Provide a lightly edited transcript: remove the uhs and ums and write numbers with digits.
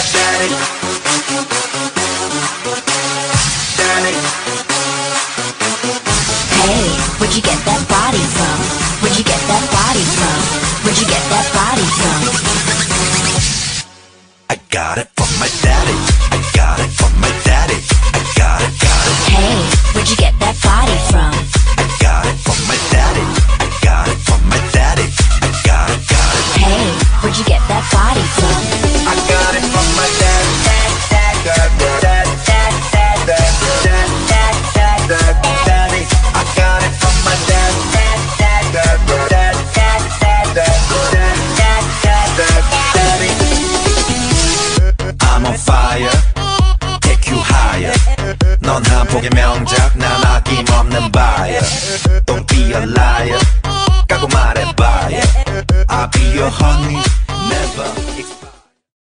daddy. Daddy. Hey, where'd you get that body from? Where'd you get that body from? Where'd you get that body from? I got it from my daddy. I got it from my daddy. I got it. Hey, where'd you get that body from? I got it from my daddy. I got it from my daddy. I got it. Hey, where'd you get that body from? I got it from my daddy. Daddy. I got it from my daddy. I'm on fire. Take you higher. 넌 한 폭의 명작, 난 아낌없는 buyer. Don't be a liar. 까고 말해봐요. I'll be your honey.